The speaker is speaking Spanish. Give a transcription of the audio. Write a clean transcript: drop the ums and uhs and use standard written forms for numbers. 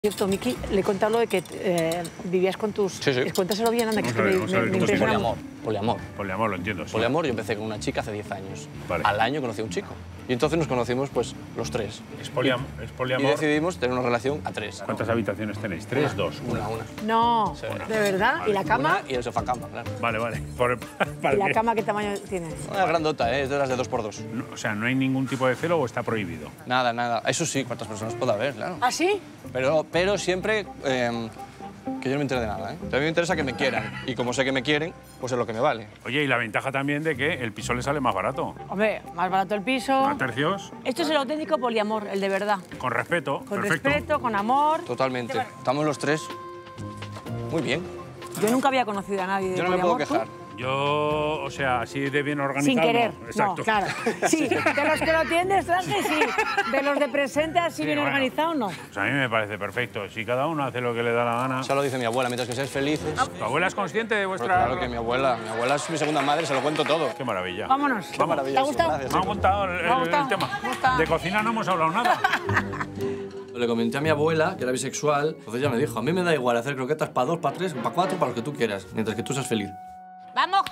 Cierto, Miki, le he contado lo de que vivías con tus... Sí, sí. Cuéntaselo bien, anda, que es que me impresiona. Poliamor. Poliamor, lo entiendo. Sí. Poliamor, yo empecé con una chica hace 10 años. Vale. Al año conocí a un chico. Y entonces nos conocimos, pues, los tres. ¿Es poliamor? Y decidimos tener una relación a tres. ¿Cuántas habitaciones tenéis? ¿Tres? ¿Dos? Una. No, Sí. ¿de verdad? Vale. ¿Y la cama? Una y el sofá cama, claro. Vale. ¿Y la cama qué tamaño tiene? Una grandota, es de las de 2x2. No, o sea, ¿no hay ningún tipo de celo o está prohibido? Nada. Eso sí, cuántas personas pueda haber, claro. ¿Ah, sí? Pero siempre que yo no me entere de nada, ¿eh? A mí me interesa que me quieran. Y como sé que me quieren, pues es lo que me vale. Oye, y la ventaja también de que el piso le sale más barato. Hombre, más barato el piso. ¿A tercios? Esto es el auténtico poliamor, el de verdad. Con respeto. Con perfecto. respeto, con amor. Totalmente. Estamos los tres muy bien. Yo nunca había conocido a nadie de Yo no me puedo poliamor, ¿tú? quejar. Yo, o sea, así de bien organizado. Sin querer, no. Exacto. no, claro. Sí, de los que lo tienes, Ángel, sí. De los de presente, así Sí, bien bueno. organizado, no. Pues a mí me parece perfecto. Si cada uno hace lo que le da la gana. Eso lo dice mi abuela, mientras que seáis felices. ¿Tu abuela es consciente de Pero vuestra...? claro que mi abuela es mi segunda madre, se lo cuento todo. Qué maravilla. Vámonos. Qué maravilloso. ¿Te ha gustado? Gracias. Me ha gustado Me ha gustado. el tema. Me gusta. De cocina no hemos hablado nada. Le comenté a mi abuela, que era bisexual, entonces ella me dijo, a mí me da igual hacer croquetas para 2, para 3, para 4, para lo que tú quieras, mientras que tú seas feliz. ¡Vamos!